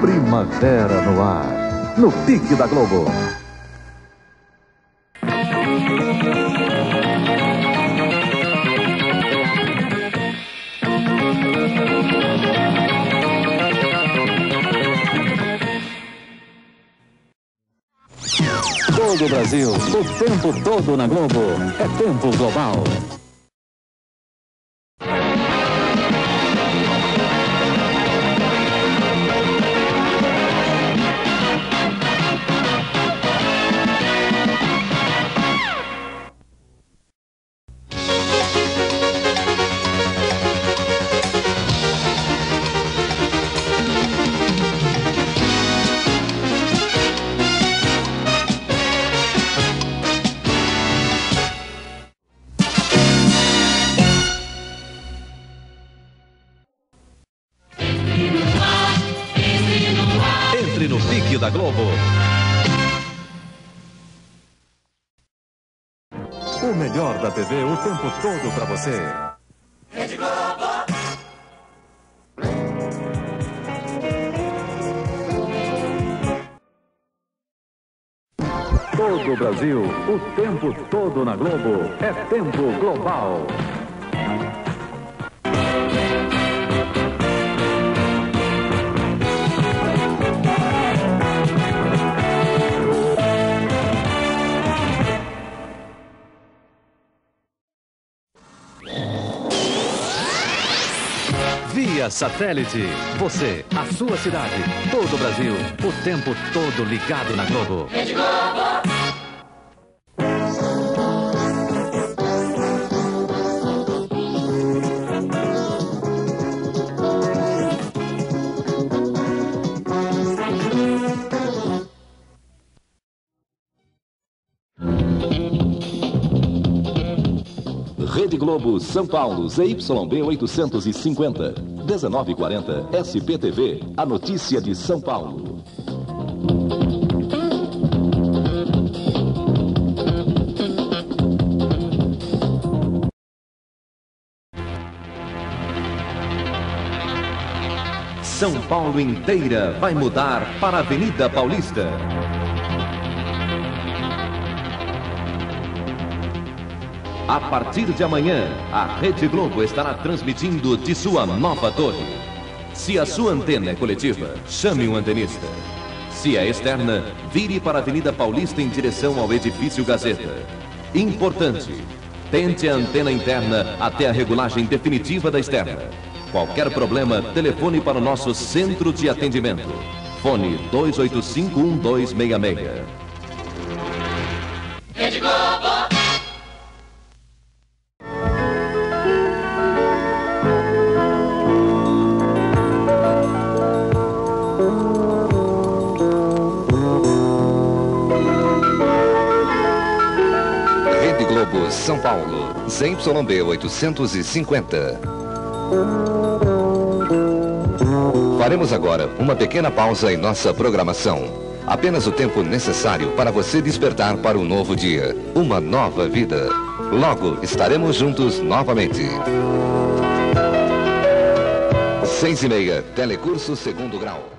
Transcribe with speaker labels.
Speaker 1: Primavera no ar, no Pique da Globo. Todo o Brasil, o tempo todo na Globo. É Tempo Global. Entre no Pique da Globo. O melhor da TV o tempo todo pra você. Rede Globo. Todo o Brasil, o tempo todo na Globo. É Tempo Global. Via satélite, você, a sua cidade, todo o Brasil, o tempo todo ligado na Globo. Rede Globo. Rede Globo, São Paulo, ZYB 850, 1940, SPTV, a notícia de São Paulo. São Paulo inteira vai mudar para a Avenida Paulista. A partir de amanhã, a Rede Globo estará transmitindo de sua nova torre. Se a sua antena é coletiva, chame um antenista. Se é externa, vire para a Avenida Paulista em direção ao edifício Gazeta. Importante, tente a antena interna até a regulagem definitiva da externa. Qualquer problema, telefone para o nosso centro de atendimento. Fone 285-1266. Rede Globo! Globo, São Paulo, ZYB 850. Faremos agora uma pequena pausa em nossa programação. Apenas o tempo necessário para você despertar para um novo dia, uma nova vida. Logo estaremos juntos novamente. 6:30, Telecurso 2º grau.